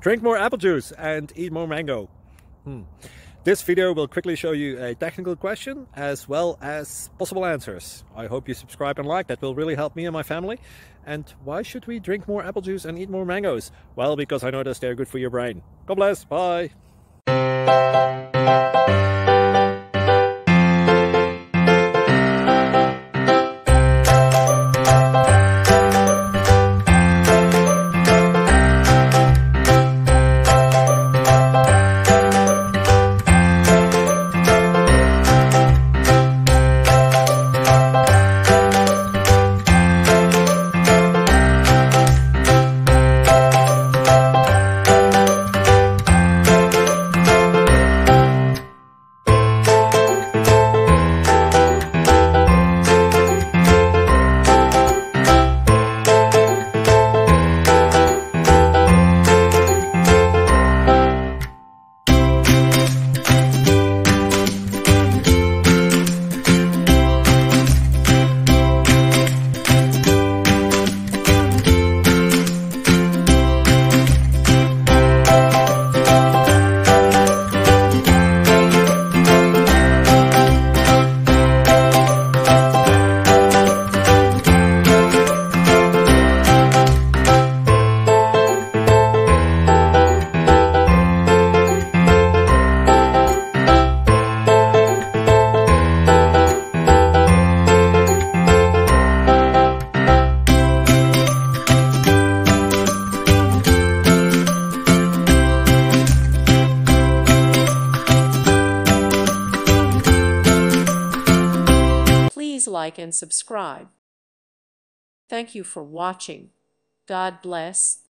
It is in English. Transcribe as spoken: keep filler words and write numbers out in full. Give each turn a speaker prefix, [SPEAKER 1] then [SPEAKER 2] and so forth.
[SPEAKER 1] Drink more apple juice and eat more mango. Hmm. This video will quickly show you a technical question as well as possible answers. I hope you subscribe and like, that will really help me and my family. And why should we drink more apple juice and eat more mangoes? Well, because I noticed they're good for your brain. God bless, bye!
[SPEAKER 2] Please like and subscribe. Thank you for watching. God bless.